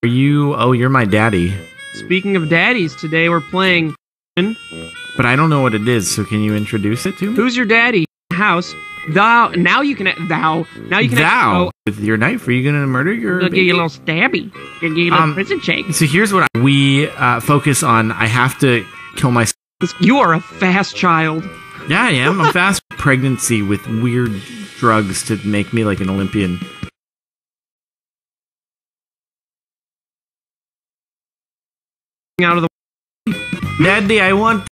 you? Oh, you're my daddy. Speaking of daddies, today we're playing. But I don't know what it is, so can you introduce it to me? Who's your daddy? House. Thou. Now you can. Thou. Now you can. Thou. With your knife, are you gonna murder your I'll give baby? you a little stabby. I'll give you a little prison shake. So here's what we focus on. I have to kill myself. You are a fast child. Yeah, I am. I'm fast. Pregnancy with weird drugs to make me like an Olympian. Out of the. Daddy, I want